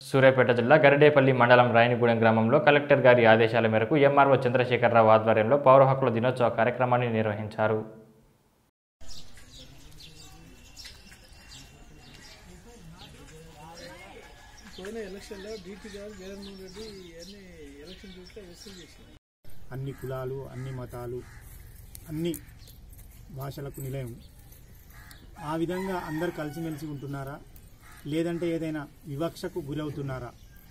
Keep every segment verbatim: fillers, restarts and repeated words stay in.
సూర్యాపేట జిల్లా గరిడేపల్లి మండలం రాయనిగూడెం గ్రామంలో కలెక్టర్ గారి ఆదేశాల మేరకు ఎంఆర్ఓ చంద్రశేఖరరావు ఆధ్వర్యంలో పౌర హక్కుల దినోత్సవ కార్యక్రమాన్ని నిర్వహించారు. అన్ని కులాలు, అన్ని మతాలు, అన్ని భాషలకు నిలయం. ఆ విధంగా అందరు కలిసిమెలిసి ఉంటున్నారా, లేదంటే ఏదైనా వివక్షకు గురవుతున్నారా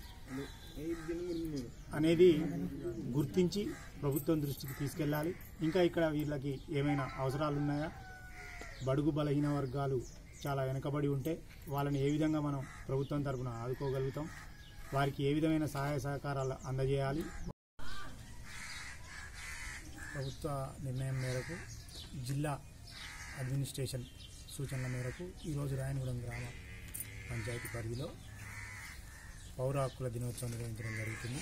అనేది గుర్తించి ప్రభుత్వం దృష్టికి తీసుకెళ్ళాలి. ఇంకా ఇక్కడ వీళ్ళకి ఏమైనా అవసరాలు ఉన్నాయా, బడుగు బలహీన వర్గాలు చాలా వెనకబడి ఉంటే వాళ్ళని ఏ విధంగా మనం ప్రభుత్వం తరఫున ఆదుకోగలుగుతాం, వారికి ఏ విధమైన సహాయ సహకారాలు అందజేయాలి. ప్రభుత్వ నిర్ణయం మేరకు జిల్లా అడ్మినిస్ట్రేషన్ సూచనల మేరకు ఈరోజు రాయనిగూడెం గ్రామ పంచాయతీ పరిధిలో పౌర హక్కుల దినోత్సవం నిర్వహించడం జరుగుతుంది.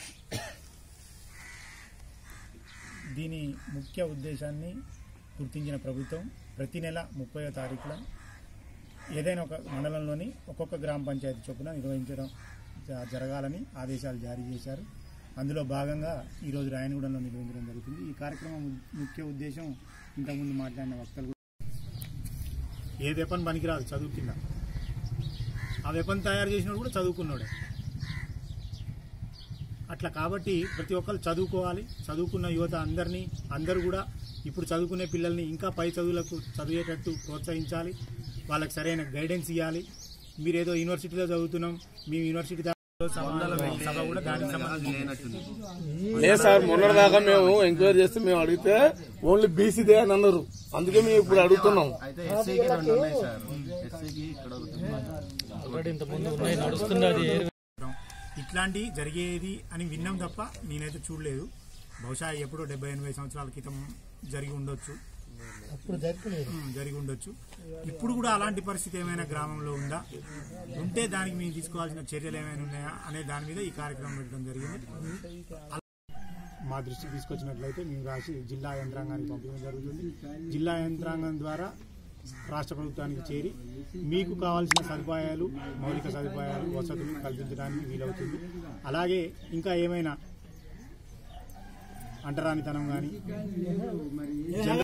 దీని ముఖ్య ఉద్దేశాన్ని గుర్తించిన ప్రభుత్వం ప్రతి నెల ముప్పైవ తారీఖున ఏదైనా ఒక మండలంలోని ఒక్కొక్క గ్రామ పంచాయతీ చొప్పున నిర్వహించడం జరగాలని ఆదేశాలు జారీ చేశారు. అందులో భాగంగా ఈరోజు రాయనిగూడెంలో నిర్వహించడం జరుగుతుంది. ఈ కార్యక్రమం ముఖ్య ఉద్దేశం ఇంతకుముందు మాట్లాడిన వక్తలు ఏ వెపన్ పనికిరాదు చదువు కింద, ఆ వెపన్ తయారు చేసినోడు కూడా చదువుకున్నాడే. అట్లా కాబట్టి ప్రతి ఒక్కరు చదువుకోవాలి. చదువుకున్న యువత అందరినీ అందరూ కూడా ఇప్పుడు చదువుకునే పిల్లల్ని ఇంకా పై చదువులకు చదివేటట్టు ప్రోత్సహించాలి. వాళ్ళకి సరైన గైడెన్స్ ఇవ్వాలి. మీరేదో యూనివర్సిటీలో చదువుతున్నాం, మేము యూనివర్సిటీ సభ కూడా దానికి లేదు సార్. మొన్నటిదాకా మేము ఎంక్వైరీ చేస్తే మేము అడిగితే ఓన్లీ బీసీదే అని అన్నారు. అందుకే మేము ఇప్పుడు అడుగుతున్నాం. ఇట్లాంటి జరిగేది అని విన్నాం తప్ప నేనైతే చూడలేదు. బహుశా ఎప్పుడో డెబ్బై ఎనభై సంవత్సరాల క్రితం జరిగి ఉండొచ్చు జరిగి ఉండొచ్చు ఇప్పుడు కూడా అలాంటి పరిస్థితి ఏమైనా గ్రామంలో ఉందా, ఉంటే దానికి మేము తీసుకోవాల్సిన చర్యలు ఏమైనా ఉన్నాయా అనే దాని మీద ఈ కార్యక్రమం పెట్టడం జరిగింది. మా దృష్టికి తీసుకొచ్చినట్లయితే మేము రాసి జిల్లా యంత్రాంగానికి పంపించడం జరుగుతుంది. జిల్లా యంత్రాంగం ద్వారా రాష్ట్ర ప్రభుత్వానికి చేరి మీకు కావాల్సిన సదుపాయాలు, మౌలిక సదుపాయాలు, వసతులు కల్పించడానికి వీలవుతుంది. అలాగే ఇంకా ఏమైనా అంటరానితనం కానీ